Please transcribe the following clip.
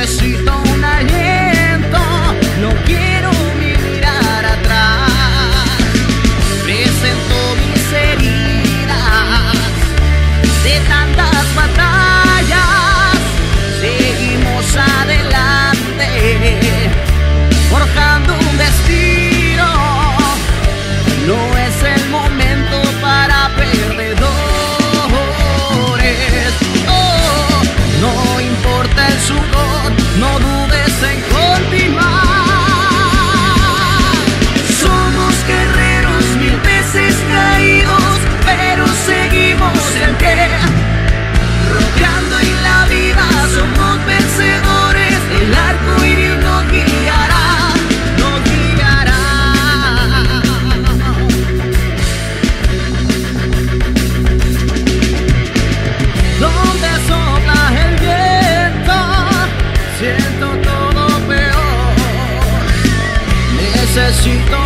necesito un aliento, no quiero mirar atrás. Presento mis heridas de tantas batallas, seguimos adelante, forjando un destino. No es el momento para perdedores. Oh, no importa el sudor, no dudes en continuar. Somos guerreros mil veces caídos, pero seguimos en pie. Rodeando en la vida somos vencedores, el arco iris nos guiará, nos guiará. Donde sopla el viento, siento todo peor. Necesito